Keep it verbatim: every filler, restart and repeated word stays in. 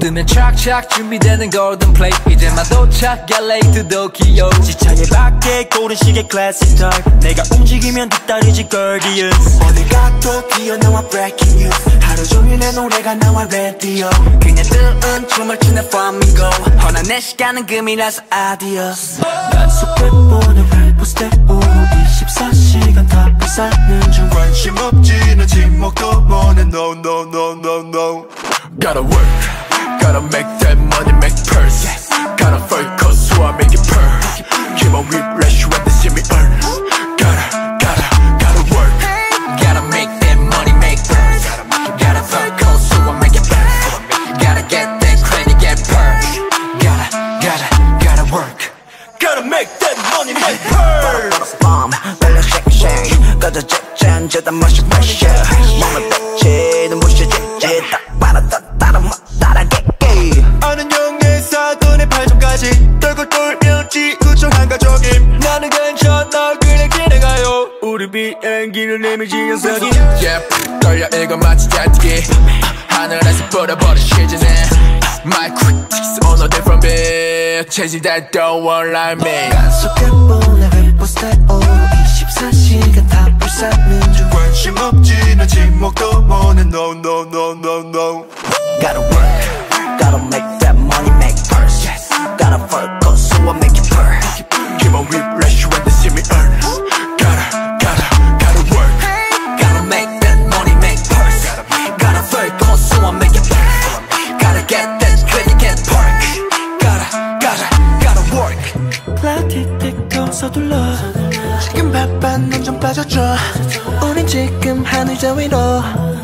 뜨면 착착 준비되는 golden plate 이제만 도착 엘에이 to Tokyo 지창의 밖에 고른 시계 classic type 내가 움직이면 뒤따르지 Guardians 어딜 가도 뛰어나와 breaking news 하루 종일 내 노래가 나와 radio 그냥 뜨은 춤을 추는 flamingo 허나 내 시간은 금이라서 adios 난 속에 보는 래퍼 스텝으로 이십사 시간 다 불사는 중 관심 없지 난 지목도 못해 no no no no no Gotta work, gotta make that money, make purse Gotta focus so I make it purr Keep on refresh when they see me earn Gotta, gotta, gotta work Gotta make that money, make purse Gotta focus so I make it purr Gotta get that credit, get purse Gotta, gotta, gotta work Gotta make that money, make purse bomb belly shake shake 꺼져 잭잔 저다 멋이 pressure 몸을 뺐지 눈부셔 잭잭 딱 봐라 따라 막 따라갈게 아는 형의 사돈의 팔점까지 떨고 돌면 지구촌 한가족임 나는 괜찮아 그냥 기대가요 우리 비행기를 내밀 지연석이 Yeah, 떨려 이거 마치 잘뛰기 하늘에서 뿌려버린 시즌에 My critics on a different beat Chasing that don't want like me 간 속에 보내 래퍼 스텝으로 이십사 시간 다 불사는 중 관심 없지 난 지목도 못해 no no no no no Gotta work, gotta make that money, make purse yes. Gotta focus so I make it purr Keep on refresh when they see me earn Gotta, gotta, gotta work Gotta make that money, make purse Gotta focus so I make it purr Gotta get that credit, get perk Gotta, gotta, gotta work 플라티틱도 서둘러 지금 바빠 넌 좀 빠져줘 우린 지금 하늘 저 위로